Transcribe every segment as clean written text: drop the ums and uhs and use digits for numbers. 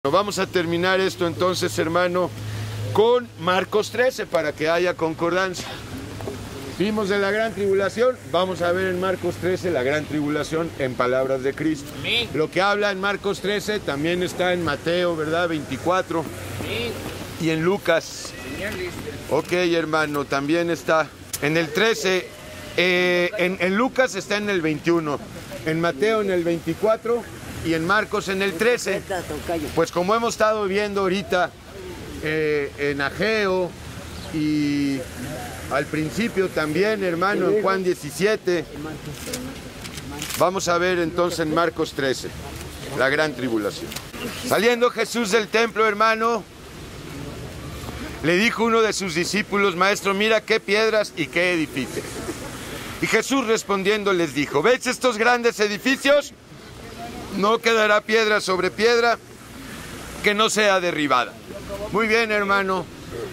Vamos a terminar esto entonces, hermano, con Marcos 13 para que haya concordancia. Vimos de la gran tribulación, vamos a ver en Marcos 13 la gran tribulación en palabras de Cristo. Amén. Lo que habla en Marcos 13 también está en Mateo, ¿verdad? 24. Amén. Y en Lucas. Ok, hermano, también está en el 13. En Lucas está en el 21. En Mateo en el 24. Y en Marcos en el 13. Pues como hemos estado viendo ahorita en Ageo y al principio también, hermano, en Juan 17. Vamos a ver entonces en Marcos 13, la gran tribulación. Saliendo Jesús del templo, hermano, le dijo uno de sus discípulos: Maestro, mira qué piedras y qué edificios. Y Jesús respondiendo les dijo: ¿Ves estos grandes edificios? No quedará piedra sobre piedra que no sea derribada. Muy bien, hermano.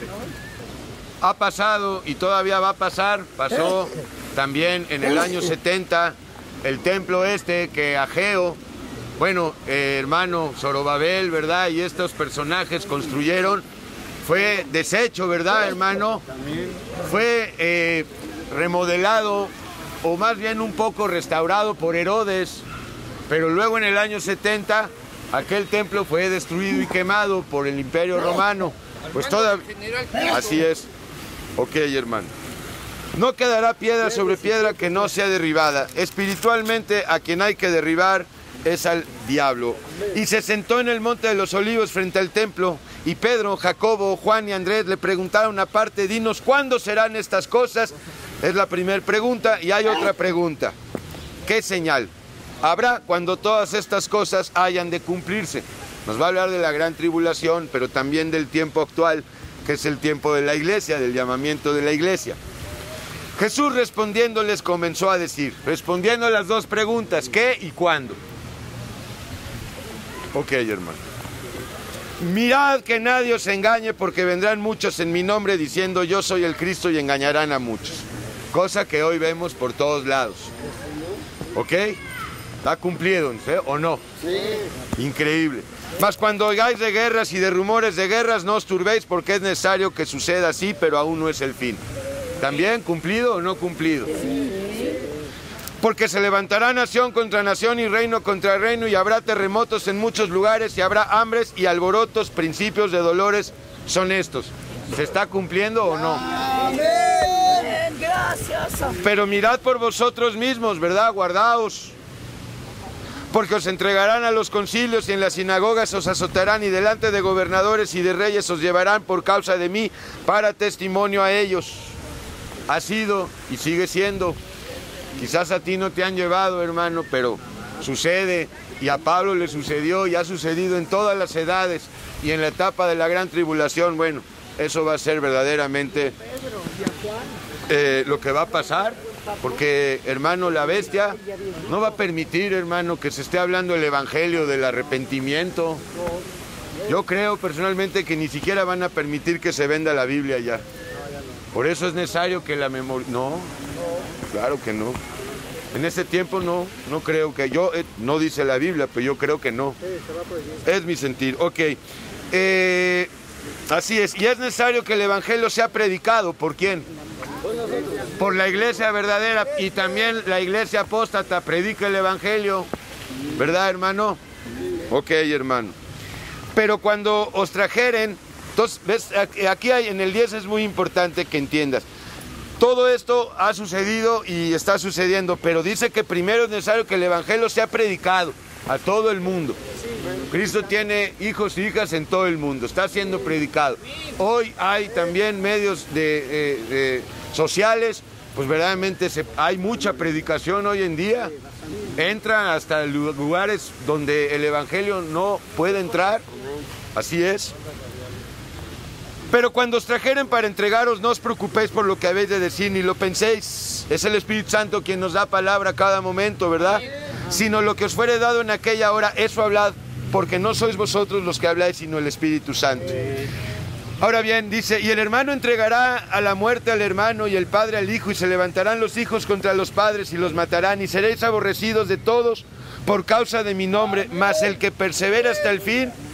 Ha pasado y todavía va a pasar. Pasó también en el año 70 el templo que Ageo, bueno, hermano Zorobabel, ¿verdad? Y estos personajes construyeron. Fue deshecho, ¿verdad, hermano? Fue remodelado, o más bien un poco restaurado por Herodes. Pero luego en el año 70, aquel templo fue destruido y quemado por el Imperio Romano. Pues todavía... Así es. Ok, hermano. No quedará piedra sobre piedra que no sea derribada. Espiritualmente, a quien hay que derribar es al diablo. Y se sentó en el monte de los olivos frente al templo. Y Pedro, Jacobo, Juan y Andrés le preguntaron aparte: dinos, ¿cuándo serán estas cosas? Es la primera pregunta. Y hay otra pregunta: ¿qué señal habrá cuando todas estas cosas hayan de cumplirse? Nos va a hablar de la gran tribulación, pero también del tiempo actual, que es el tiempo de la iglesia, del llamamiento de la iglesia. Jesús respondiéndoles comenzó a decir, respondiendo a las dos preguntas: ¿qué y cuándo? Ok, hermano. Mirad que nadie os engañe, porque vendrán muchos en mi nombre diciendo yo soy el Cristo, y engañarán a muchos. Cosa que hoy vemos por todos lados. ¿Ok? ¿Está cumplido, o no? Sí. Increíble. Mas cuando oigáis de guerras y de rumores de guerras, no os turbéis, porque es necesario que suceda así, pero aún no es el fin. ¿También cumplido o no cumplido? Sí. Porque se levantará nación contra nación y reino contra reino, y habrá terremotos en muchos lugares, y habrá hambres y alborotos, principios de dolores son estos. ¿Se está cumpliendo o no? Amén. Gracias. Pero mirad por vosotros mismos, ¿verdad? Guardaos. Porque os entregarán a los concilios, y en las sinagogas os azotarán, y delante de gobernadores y de reyes os llevarán por causa de mí, para testimonio a ellos. Ha sido y sigue siendo. Quizás a ti no te han llevado, hermano, pero sucede, y a Pablo le sucedió, y ha sucedido en todas las edades, y en la etapa de la gran tribulación. Bueno, eso va a ser verdaderamente lo que va a pasar. Porque, hermano, la bestia no va a permitir, hermano, que se esté hablando el evangelio del arrepentimiento. Yo creo personalmente que ni siquiera van a permitir que se venda la Biblia ya. Por eso es necesario que la memoria... No, claro que no. En ese tiempo no creo que... Yo no dice la Biblia, pero yo creo que no. Es mi sentir. Ok. Así es. Y es necesario que el evangelio sea predicado. ¿Por quién? Por la iglesia verdadera, y también la iglesia apóstata predica el evangelio, ¿verdad, hermano? Ok, hermano. Pero cuando os trajeren, entonces, ves, aquí hay, en el 10 es muy importante que entiendas. Todo esto ha sucedido y está sucediendo, pero dice que primero es necesario que el evangelio sea predicado a todo el mundo. Cristo tiene hijos y hijas en todo el mundo, está siendo predicado. Hoy hay también medios sociales, pues verdaderamente hay mucha predicación hoy en día. Entran hasta lugares donde el evangelio no puede entrar, así es. Pero cuando os trajeren para entregaros, no os preocupéis por lo que habéis de decir, ni lo penséis. Es el Espíritu Santo quien nos da palabra a cada momento, ¿verdad? Sino lo que os fuere dado en aquella hora, eso hablad, porque no sois vosotros los que habláis, sino el Espíritu Santo. Ahora bien, dice, y el hermano entregará a la muerte al hermano, y el padre al hijo, y se levantarán los hijos contra los padres y los matarán, y seréis aborrecidos de todos por causa de mi nombre, mas el que persevera hasta el fin,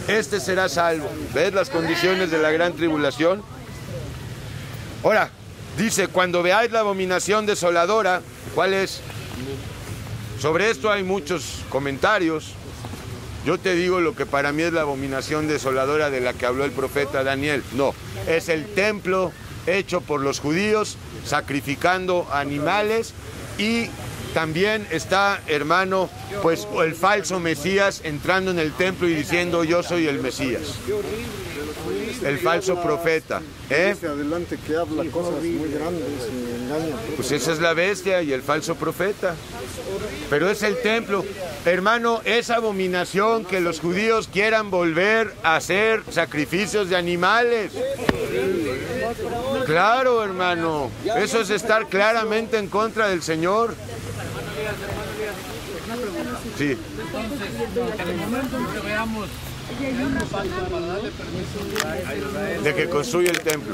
este será salvo. ¿Ves las condiciones de la gran tribulación? Ahora, dice, cuando veáis la abominación desoladora, ¿cuál es? Sobre esto hay muchos comentarios. Yo te digo lo que para mí es la abominación desoladora de la que habló el profeta Daniel. No, es el templo hecho por los judíos, sacrificando animales, y también está, hermano, pues el falso Mesías entrando en el templo y diciendo yo soy el Mesías. El falso profeta. Adelante que habla cosas muy grandes y engaña. Pues esa es la bestia y el falso profeta. Pero es el templo. Hermano, es abominación que los judíos quieran volver a hacer sacrificios de animales. Claro, hermano. Eso es estar claramente en contra del Señor. Sí. En el momento en que veamos para darle permiso De que construya el templo.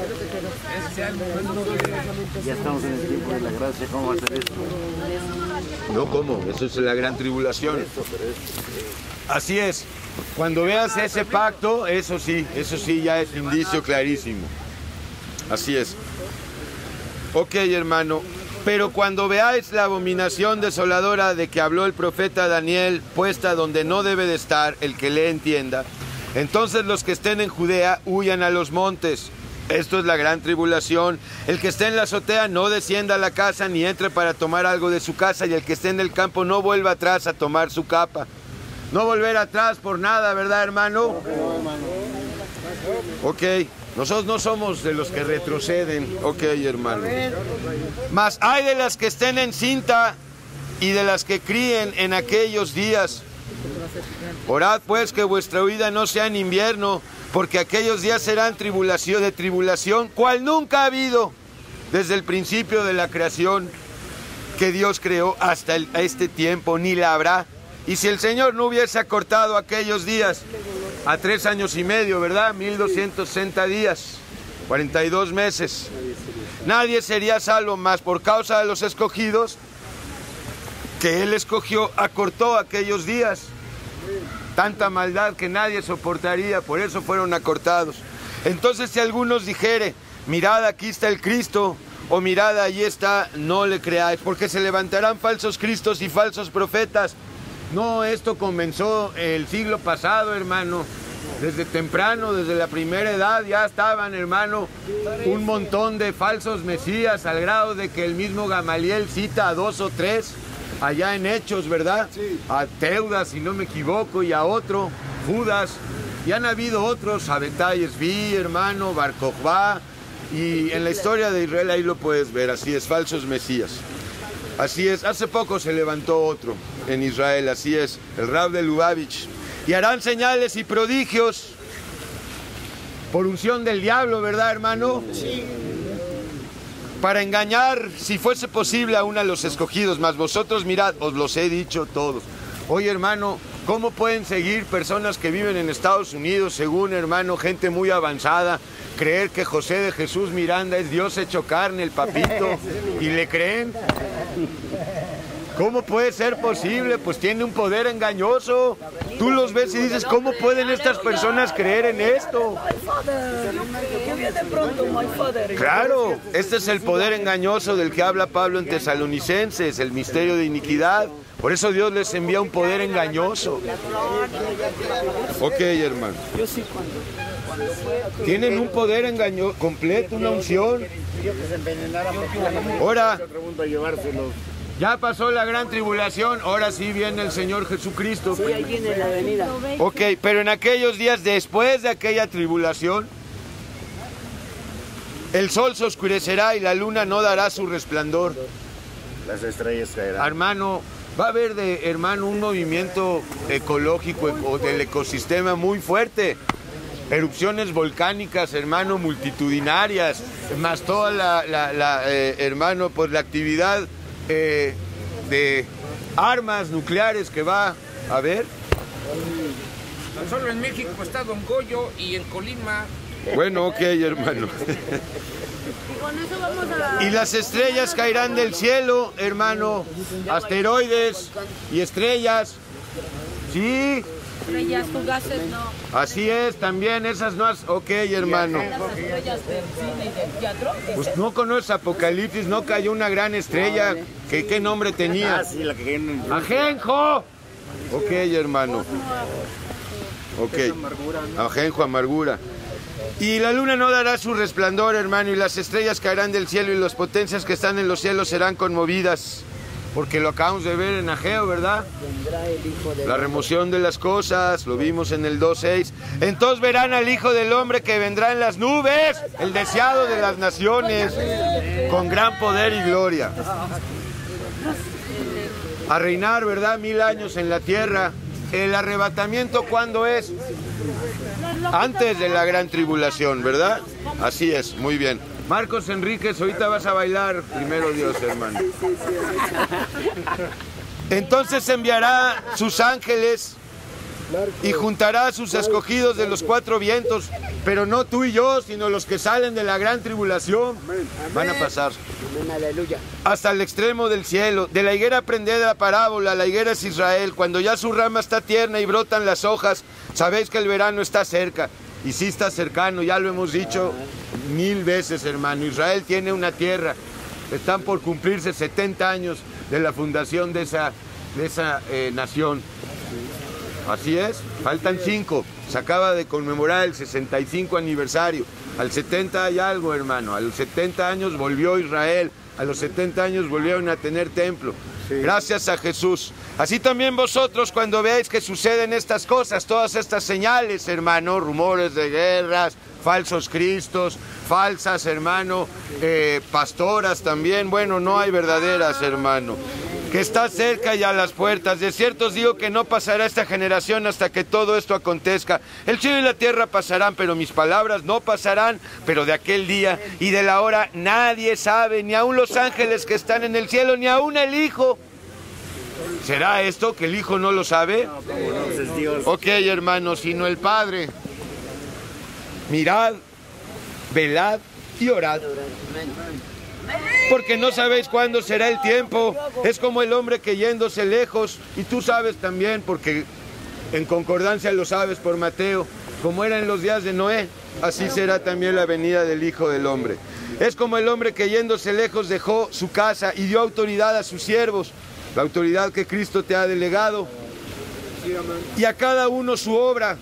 Ya estamos en el tiempo de la gracia, ¿cómo va a ser esto? No, ¿cómo? Eso es la gran tribulación. Así es. Cuando veas ese pacto, eso sí ya es indicio clarísimo. Así es. Ok, hermano. Pero cuando veáis la abominación desoladora de que habló el profeta Daniel, puesta donde no debe de estar, el que le entienda, entonces los que estén en Judea huyan a los montes. Esto es la gran tribulación. El que esté en la azotea no descienda a la casa ni entre para tomar algo de su casa, y el que esté en el campo no vuelva atrás a tomar su capa. No volver atrás por nada, ¿verdad, hermano? Ok. Nosotros no somos de los que retroceden. Ok, hermano. Mas hay de las que estén en cinta y de las que críen en aquellos días. Orad pues que vuestra huida no sea en invierno, porque aquellos días serán tribulación, cual nunca ha habido desde el principio de la creación que Dios creó hasta este tiempo, ni la habrá. Y si el Señor no hubiese acortado aquellos días a 3 años y medio, ¿verdad? 1260 días, 42 meses. Nadie sería salvo, más por causa de los escogidos que Él escogió, acortó aquellos días. Tanta maldad que nadie soportaría, por eso fueron acortados. Entonces, si algunos dijere, mirad, aquí está el Cristo, o mirad, allí está, no le creáis, porque se levantarán falsos cristos y falsos profetas. No, esto comenzó el siglo pasado, hermano. Desde temprano, desde la primera edad, ya estaban, hermano, un montón de falsos mesías, al grado de que el mismo Gamaliel cita a 2 o 3 allá en Hechos, ¿verdad? Sí. A Teudas, si no me equivoco, y a otro, Judas. Y han habido otros, Abetai Esbi, hermano, Bar Kokhba, y en la historia de Israel ahí lo puedes ver, así es, falsos mesías. Así es, hace poco se levantó otro en Israel, así es, el Rab de Lubavitch. Y harán señales y prodigios por unción del diablo, ¿verdad, hermano? Sí. Para engañar, si fuese posible, aún a los escogidos. Mas vosotros mirad, os los he dicho todos. Oye, hermano, ¿cómo pueden seguir personas que viven en Estados Unidos, según, hermano, gente muy avanzada, creer que José de Jesús Miranda es Dios hecho carne, el papito, y le creen? ¿Cómo puede ser posible? Pues tiene un poder engañoso. Tú los ves y dices, ¿cómo pueden estas personas creer en esto? Claro, este es el poder engañoso del que habla Pablo en Tesalonicenses, el misterio de iniquidad. Por eso Dios les envía un poder engañoso. Ok, hermano. Tienen un poder engañoso completo, una unción. Ahora, ya pasó la gran tribulación, ahora sí viene el Señor Jesucristo. Sí, ahí viene la venida. Ok, pero en aquellos días después de aquella tribulación, el sol se oscurecerá y la luna no dará su resplandor. Las estrellas caerán. Hermano, va a haber hermano, un movimiento ecológico o del ecosistema muy fuerte. Erupciones volcánicas, hermano, multitudinarias, más toda hermano, pues la actividad de armas nucleares que va a haber. Tan solo en México está Don Goyo y en Colima. Bueno, ok, hermano. Y las estrellas caerán del cielo, hermano, asteroides y estrellas. Sí, estrellas fugaces no. Así es, también esas no has... Ok, hermano. Las estrellas del cine y del teatro. Pues no conoces Apocalipsis, no cayó una gran estrella. ¿Qué nombre tenía? Sí, la que cayó en el... ¡Ajenjo! Ok, hermano. Ok. Ajenjo, amargura. Y la luna no dará su resplandor, hermano, y las estrellas caerán del cielo y las potencias que están en los cielos serán conmovidas. Porque lo acabamos de ver en Ageo, ¿verdad? La remoción de las cosas, lo vimos en el 2:6. Entonces verán al Hijo del Hombre que vendrá en las nubes, el deseado de las naciones, con gran poder y gloria. A reinar, ¿verdad? 1000 años en la tierra. El arrebatamiento, ¿cuándo es? Antes de la gran tribulación, ¿verdad? Así es, muy bien. Marcos Enríquez, ahorita vas a bailar, primero Dios, hermano. Entonces enviará sus ángeles y juntará a sus escogidos de los 4 vientos, pero no tú y yo, sino los que salen de la gran tribulación. Van a pasar hasta el extremo del cielo. De la higuera aprended la parábola, la higuera es Israel. Cuando ya su rama está tierna y brotan las hojas, sabéis que el verano está cerca. Y sí está cercano, ya lo hemos dicho 1000 veces, hermano. Israel tiene una tierra. Están por cumplirse 70 años de la fundación de esa nación. Así es, faltan 5. Se acaba de conmemorar el 65 aniversario. Al 70 hay algo, hermano. A los 70 años volvió Israel. A los 70 años volvieron a tener templo. Gracias a Jesús. Así también vosotros, cuando veáis que suceden estas cosas, todas estas señales, hermano, rumores de guerras, falsos cristos, falsas, hermano, pastoras también, bueno, no hay verdaderas, hermano, que está cerca y a las puertas. De cierto os digo que no pasará esta generación hasta que todo esto acontezca. El cielo y la tierra pasarán, pero mis palabras no pasarán. Pero de aquel día y de la hora nadie sabe, ni aun los ángeles que están en el cielo, ni aun el Hijo. ¿Será esto que el Hijo no lo sabe? Ok, hermanos, sino el Padre. Mirad, velad y orad. Porque no sabéis cuándo será el tiempo. Es como el hombre que yéndose lejos, y tú sabes también, porque en concordancia lo sabes por Mateo, como era en los días de Noé, así será también la venida del Hijo del Hombre. Es como el hombre que yéndose lejos dejó su casa y dio autoridad a sus siervos, la autoridad que Cristo te ha delegado, y a cada uno su obra.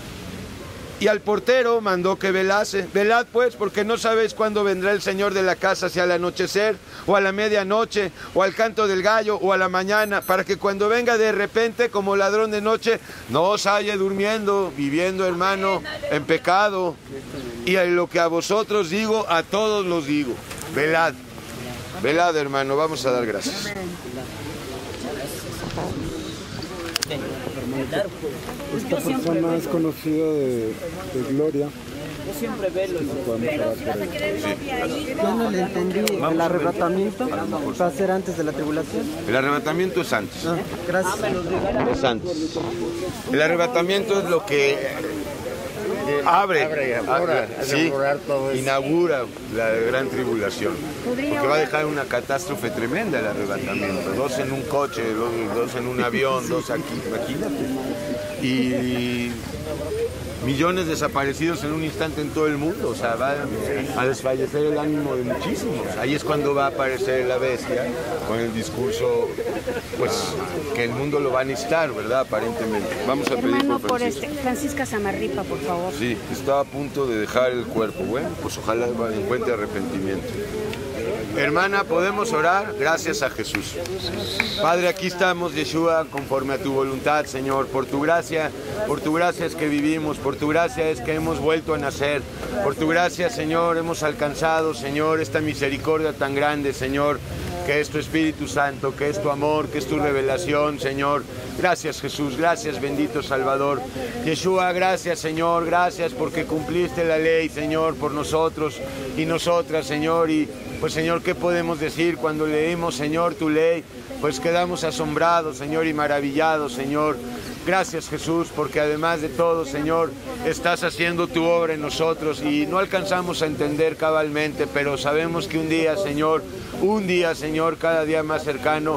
Y al portero mandó que velase. Velad pues, porque no sabéis cuándo vendrá el Señor de la casa, si al anochecer, o a la medianoche, o al canto del gallo, o a la mañana, para que cuando venga de repente, como ladrón de noche, no os halle durmiendo, viviendo, hermano, en pecado. Y a lo que a vosotros digo, a todos los digo. Velad. Velad, hermano, vamos a dar gracias. Esta persona es conocida de Gloria. Yo siempre velo. Yo no le entendí. ¿El arrebatamiento va a ser antes de la tribulación? El arrebatamiento es antes. Ah, gracias. Es antes. El arrebatamiento es lo que abre, sí, inaugura la gran tribulación. Porque va a dejar una catástrofe tremenda el arrebatamiento. 2 en un coche, 2 en un avión, 2 aquí, imagínate. Y millones desaparecidos en un instante en todo el mundo. O sea, va a desfallecer el ánimo de muchísimos. Ahí es cuando va a aparecer la bestia con el discurso, pues, que el mundo lo va a necesitar, ¿verdad? Aparentemente. Vamos a pedir Hermano, por por Francisco. Francisca Samarripa, por favor. Sí, está a punto de dejar el cuerpo. Bueno, pues ojalá encuentre arrepentimiento. Hermana, ¿podemos orar? Gracias a Jesús. Padre, aquí estamos, Yeshua, conforme a tu voluntad, Señor. Por tu gracia es que vivimos, por tu gracia es que hemos vuelto a nacer. Por tu gracia, Señor, hemos alcanzado, Señor, esta misericordia tan grande, Señor, que es tu Espíritu Santo, que es tu amor, que es tu revelación, Señor. Gracias, Jesús, gracias, bendito Salvador. Yeshua, gracias, Señor, gracias porque cumpliste la ley, Señor, por nosotros y nosotras, Señor. Y pues, Señor, ¿qué podemos decir cuando leemos, Señor, tu ley? Pues quedamos asombrados, Señor, y maravillados, Señor. Gracias, Jesús, porque además de todo, Señor, estás haciendo tu obra en nosotros y no alcanzamos a entender cabalmente, pero sabemos que un día, Señor, cada día más cercano,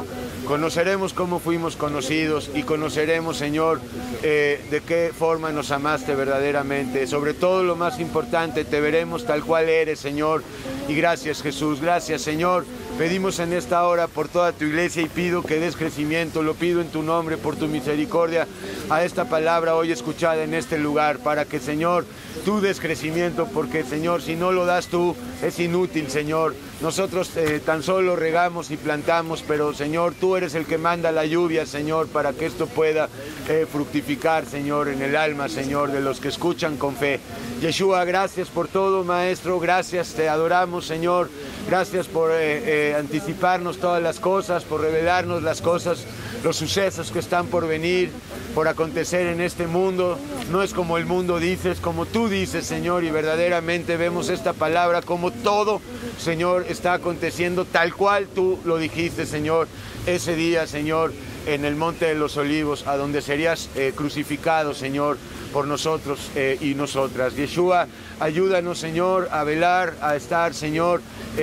Conoceremos cómo fuimos conocidos y conoceremos, Señor, de qué forma nos amaste verdaderamente. Sobre todo lo más importante, te veremos tal cual eres, Señor. Y gracias, Jesús. Gracias, Señor. Pedimos en esta hora por toda tu iglesia y pido que des crecimiento, lo pido en tu nombre, por tu misericordia, a esta palabra hoy escuchada en este lugar, para que, Señor, tú des crecimiento, porque, Señor, si no lo das tú, es inútil, Señor. Nosotros tan solo regamos y plantamos, pero, Señor, tú eres el que manda la lluvia, Señor, para que esto pueda fructificar, Señor, en el alma, Señor, de los que escuchan con fe. Yeshua, gracias por todo, Maestro, gracias, te adoramos, Señor. Gracias por anticiparnos todas las cosas, por revelarnos las cosas, los sucesos que están por venir, por acontecer en este mundo. No es como el mundo dice, es como tú dices, Señor, y verdaderamente vemos esta palabra como todo, Señor, está aconteciendo tal cual tú lo dijiste, Señor, ese día, Señor, en el Monte de los Olivos, a donde serías crucificado, Señor, por nosotros y nosotras. Yeshua, ayúdanos, Señor, a velar, a estar, Señor,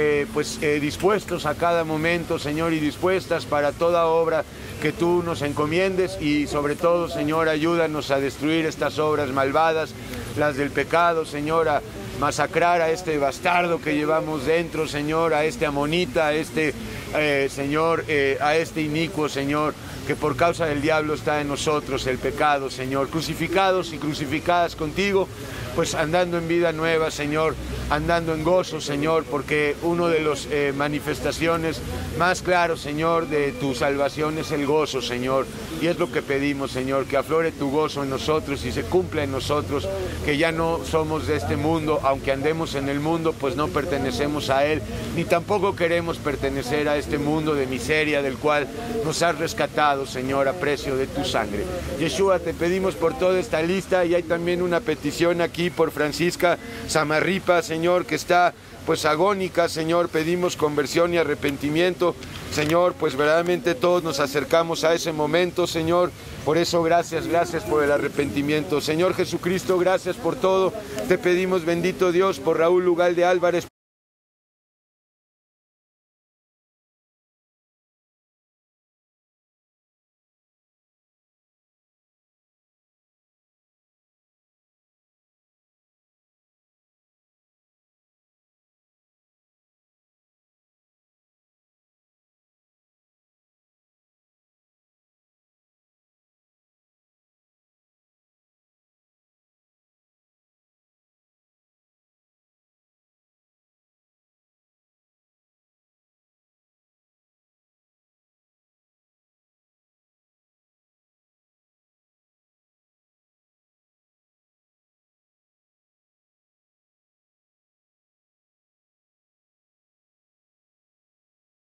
dispuestos a cada momento, Señor, y dispuestas para toda obra que tú nos encomiendes, y sobre todo, Señor, ayúdanos a destruir estas obras malvadas, las del pecado, Señor, a masacrar a este bastardo que llevamos dentro, Señor, a este amonita, a este, Señor, a este inicuo, Señor, que por causa del diablo está en nosotros el pecado, Señor, crucificados y crucificadas contigo, pues andando en vida nueva, Señor, andando en gozo, Señor, porque uno de las manifestaciones más claros, Señor, de tu salvación es el gozo, Señor, y es lo que pedimos, Señor, que aflore tu gozo en nosotros y se cumpla en nosotros, que ya no somos de este mundo, aunque andemos en el mundo, pues no pertenecemos a él, ni tampoco queremos pertenecer a este mundo de miseria del cual nos has rescatado, Señor, a precio de tu sangre. Yeshua, te pedimos por toda esta lista, y hay también una petición aquí por Francisca Samarripa, Señor, que está pues agónica, Señor, pedimos conversión y arrepentimiento, Señor, pues verdaderamente todos nos acercamos a ese momento, Señor, por eso gracias por el arrepentimiento. Señor Jesucristo, gracias por todo, te pedimos, bendito Dios, por Raúl Ugalde Álvarez,